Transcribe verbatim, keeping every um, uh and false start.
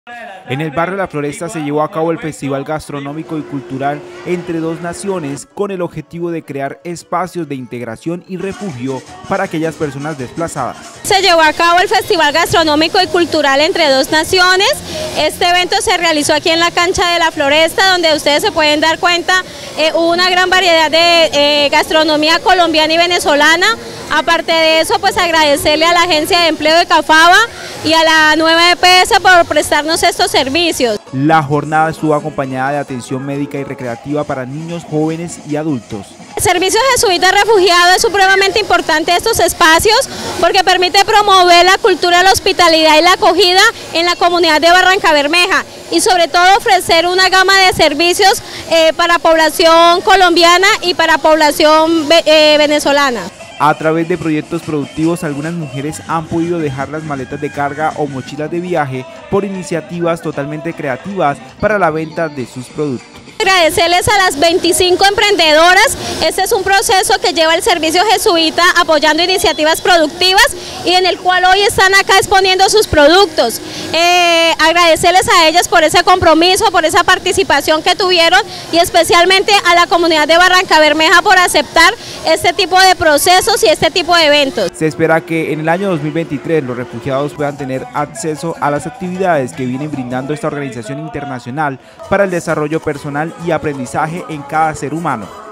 En el barrio La Floresta se llevó a cabo el Festival Gastronómico y Cultural Entre Dos Naciones con el objetivo de crear espacios de integración y refugio para aquellas personas desplazadas. Se llevó a cabo el Festival Gastronómico y Cultural Entre Dos Naciones. Este evento se realizó aquí en la cancha de La Floresta, donde ustedes se pueden dar cuenta, eh, hubo una gran variedad de eh, gastronomía colombiana y venezolana. Aparte de eso, pues agradecerle a la Agencia de Empleo de Cafaba y a la nueva E P S por prestarnos estos servicios. La jornada estuvo acompañada de atención médica y recreativa para niños, jóvenes y adultos. El Servicio Jesuita Refugiado es supremamente importante estos espacios porque permite promover la cultura de la hospitalidad y la acogida en la comunidad de Barrancabermeja y sobre todo ofrecer una gama de servicios eh, para población colombiana y para población eh, venezolana. A través de proyectos productivos, algunas mujeres han podido dejar las maletas de carga o mochilas de viaje por iniciativas totalmente creativas para la venta de sus productos. Agradecerles a las veinticinco emprendedoras. Este es un proceso que lleva el Servicio Jesuita apoyando iniciativas productivas y en el cual hoy están acá exponiendo sus productos. Eh, agradecerles a ellas por ese compromiso, por esa participación que tuvieron y especialmente a la comunidad de Barrancabermeja por aceptar este tipo de procesos y este tipo de eventos. Se espera que en el año dos mil veintitrés los refugiados puedan tener acceso a las actividades que viene brindando esta organización internacional para el desarrollo personal y aprendizaje en cada ser humano.